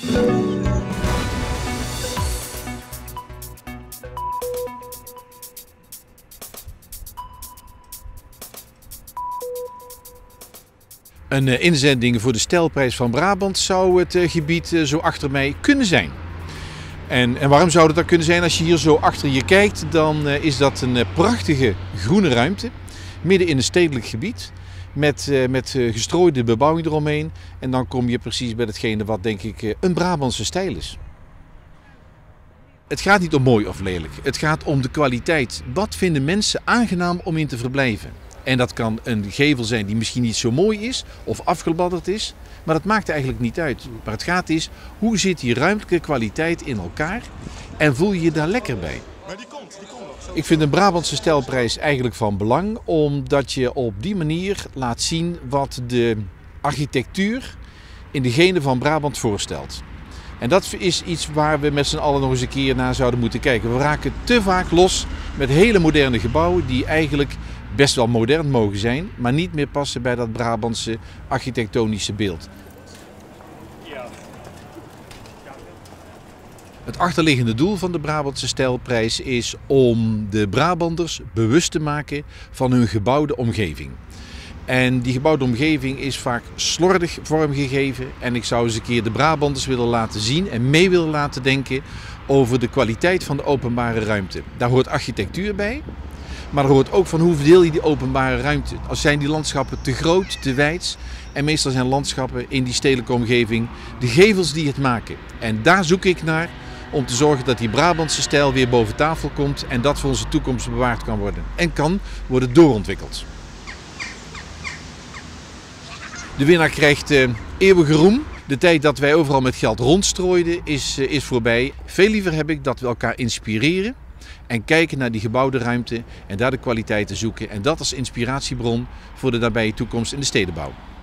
Een inzending voor de Stijlprijs van Brabant zou het gebied zo achter mij kunnen zijn. En waarom zou dat kunnen zijn? Als je hier zo achter je kijkt, dan is dat een prachtige groene ruimte. Midden in een stedelijk gebied. Met gestrooide bebouwing eromheen. En dan kom je precies bij datgene wat denk ik een Brabantse stijl is. Het gaat niet om mooi of lelijk. Het gaat om de kwaliteit. Wat vinden mensen aangenaam om in te verblijven? En dat kan een gevel zijn die misschien niet zo mooi is of afgebladderd is. Maar dat maakt eigenlijk niet uit. Maar het gaat is, hoe zit die ruimtelijke kwaliteit in elkaar en voel je je daar lekker bij? Maar die komt nog. Ik vind een Brabantse Stijlprijs eigenlijk van belang, omdat je op die manier laat zien wat de architectuur in de genen van Brabant voorstelt. En dat is iets waar we met z'n allen nog eens een keer naar zouden moeten kijken. We raken te vaak los met hele moderne gebouwen die eigenlijk best wel modern mogen zijn, maar niet meer passen bij dat Brabantse architectonische beeld. Het achterliggende doel van de Brabantse Stijlprijs is om de Brabanders bewust te maken van hun gebouwde omgeving. En die gebouwde omgeving is vaak slordig vormgegeven. En ik zou eens een keer de Brabanders willen laten zien en mee willen laten denken over de kwaliteit van de openbare ruimte. Daar hoort architectuur bij. Maar er hoort ook van hoe verdeel je die openbare ruimte. Als zijn die landschappen te groot, te weids. En meestal zijn landschappen in die stedelijke omgeving de gevels die het maken. En daar zoek ik naar om te zorgen dat die Brabantse stijl weer boven tafel komt. En dat voor onze toekomst bewaard kan worden. En kan worden doorontwikkeld. De winnaar krijgt eeuwige roem. De tijd dat wij overal met geld rondstrooiden is voorbij. Veel liever heb ik dat we elkaar inspireren. En kijken naar die gebouwde ruimte en daar de kwaliteiten zoeken. En dat als inspiratiebron voor de nabije toekomst in de stedenbouw.